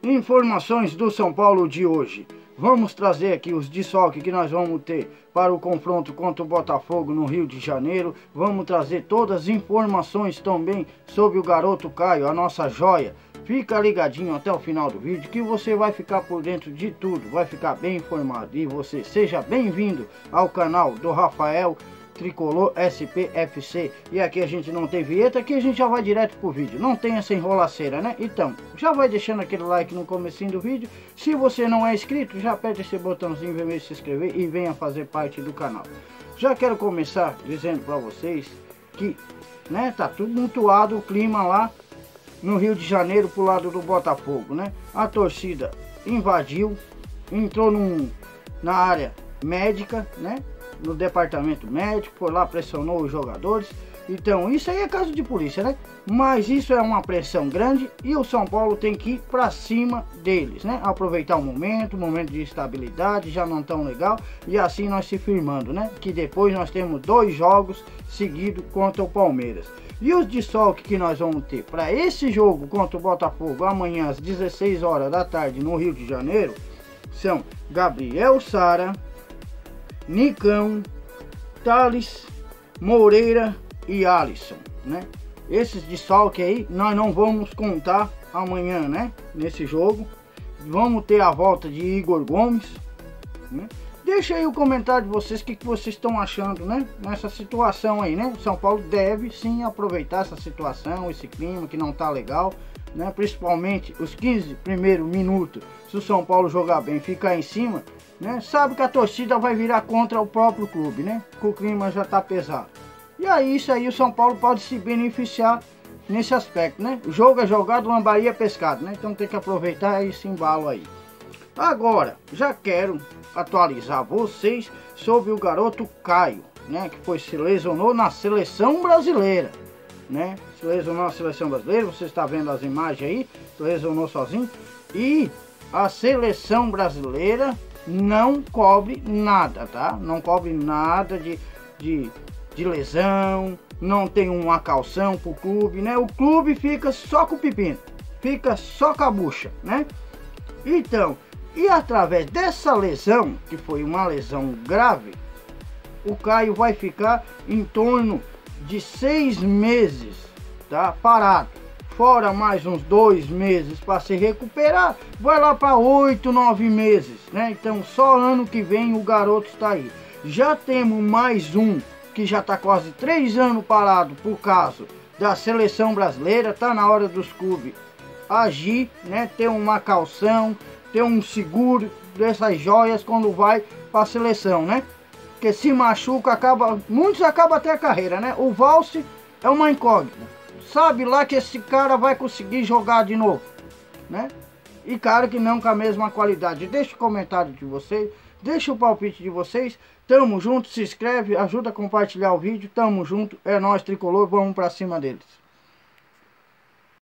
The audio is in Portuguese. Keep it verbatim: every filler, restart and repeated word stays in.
Informações do São Paulo de hoje. Vamos trazer aqui os desfalques que nós vamos ter para o confronto contra o Botafogo no Rio de Janeiro. Vamos trazer todas as informações também sobre o garoto Caio, a nossa joia. Fica ligadinho até o final do vídeo que você vai ficar por dentro de tudo, vai ficar bem informado. E você seja bem-vindo ao canal do Rafael Tricolor S P F C. E aqui a gente não tem vinheta, aqui a gente já vai direto pro vídeo, não tem essa enrolaceira, né? Então, já vai deixando aquele like no comecinho do vídeo. Se você não é inscrito, já aperta esse botãozinho vermelho de se inscrever e venha fazer parte do canal. Já quero começar dizendo para vocês que, né, tá tudo mutuado o clima lá no Rio de Janeiro pro lado do Botafogo, né? A torcida invadiu, entrou num, na área médica, né? No departamento médico, foi lá, pressionou os jogadores. Então isso aí é caso de polícia, né? Mas isso é uma pressão grande e o São Paulo tem que ir pra cima deles, né? Aproveitar o momento, momento de estabilidade, já não tão legal. E assim nós se firmando, né? Que depois nós temos dois jogos seguidos contra o Palmeiras. E os desfalques que nós vamos ter para esse jogo contra o Botafogo amanhã às dezesseis horas da tarde no Rio de Janeiro são Gabriel Sara, Nicão, Thales, Moreira e Alisson, né? Esses desfalques aí nós não vamos contar amanhã, né? Nesse jogo. Vamos ter a volta de Igor Gomes, né? Deixa aí o comentário de vocês, o que, que vocês estão achando, né? Nessa situação aí, né? O São Paulo deve sim aproveitar essa situação, esse clima que não tá legal, né? Principalmente os quinze primeiros minutos, se o São Paulo jogar bem, ficar em cima, né? Sabe que a torcida vai virar contra o próprio clube, né? Que o clima já tá pesado. E aí isso aí o São Paulo pode se beneficiar nesse aspecto, né? O jogo é jogado, lambaria é pescado, né? Então tem que aproveitar esse embalo aí. Agora, já quero atualizar vocês sobre o garoto Caio, né? Que foi se lesionou na seleção brasileira, né? Se lesionou na seleção brasileira, você está vendo as imagens aí, se lesionou sozinho. E a seleção brasileira não cobre nada, tá? Não cobre nada de, de, de lesão, não tem uma calção pro clube, né? O clube fica só com o pepino, fica só com a bucha, né? Então, e através dessa lesão, que foi uma lesão grave, o Caio vai ficar em torno de seis meses, tá? Parado. Fora mais uns dois meses para se recuperar, vai lá para oito, nove meses, né? Então só ano que vem o garoto está aí. Já temos mais um que já está quase três anos parado por causa da seleção brasileira. Tá na hora dos clubes agir, né? Ter uma calção, ter um seguro dessas joias quando vai para a seleção, né? Porque se machuca, acaba, muitos acabam até a carreira, né? O Valse é uma incógnita. Sabe lá que esse cara vai conseguir jogar de novo, né? E cara que não com a mesma qualidade. Deixa o comentário de vocês, deixa o palpite de vocês. Tamo junto, se inscreve, ajuda a compartilhar o vídeo. Tamo junto, é nóis, Tricolor, vamos pra cima deles.